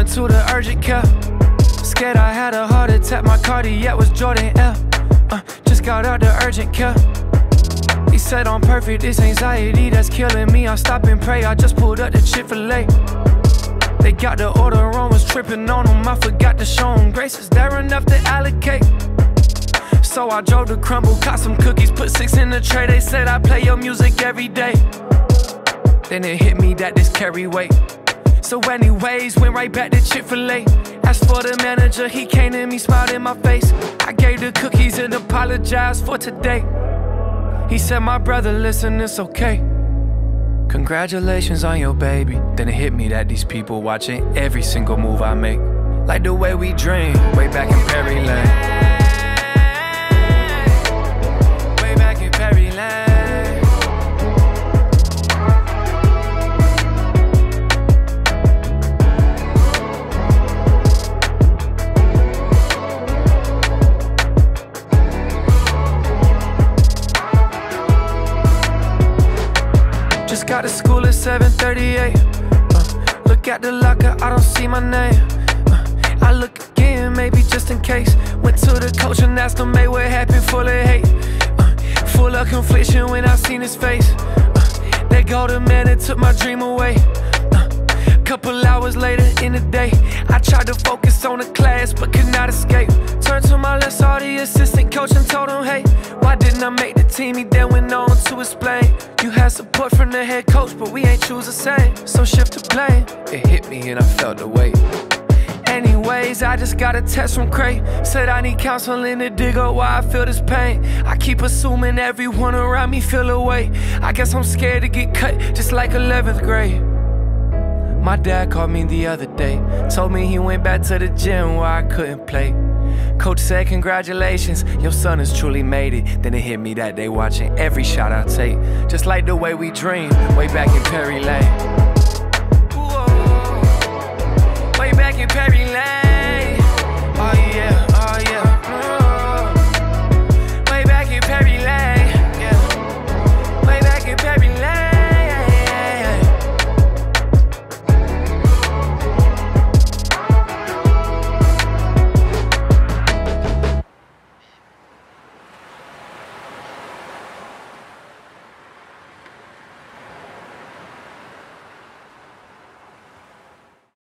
to the urgent care. Scared I had a heart attack, my cardiac was Jordan L. Just got out the urgent care. He said I'm perfect, this anxiety that's killing me. I stop and pray, I just pulled up the Chick-Fil-A. They got the order wrong, was tripping on them. I forgot to show them grace, is there enough to allocate? So I drove to Crumbl, caught some cookies, put 6 in the tray. They said I play your music every day. Then it hit me that this carry weight. So anyways, went right back to Chick-Fil-A. Asked for the manager, he came to me, smiled in my face. I gave the cookies and apologized for today. He said, my brother, listen, it's okay. Congratulations on your baby. Then it hit me that these people watching every single move I make. Like the way we dream, way back in Perry Lane. Way back in Perry Lane. Just got to school at 7:38. Look at the locker, I don't see my name. I look again, maybe just in case. Went to the coach and asked him, hey, what happened? Full of hate, full of confliction when I seen his face. They go the man that took my dream away. Couple hours later in the day, I tried to focus on the class but could not escape. Turned to my left, saw the assistant coach and told him, hey, why didn't I make the team? He then went on to explain, you had support from the head coach, but we ain't choose the same. So shift the blame. It hit me and I felt the weight. Anyways, I just got a text from Cray. Said I need counseling to dig up why I feel this pain. I keep assuming everyone around me feel away. I guess I'm scared to get cut just like 11th grade. My dad called me the other day, told me he went back to the gym where I couldn't play. Coach said, congratulations, your son has truly made it. Then it hit me that day watching every shot I take. Just like the way we dreamed, way back in Perry Lane. Whoa, way back in Perry Lane. Oh yeah.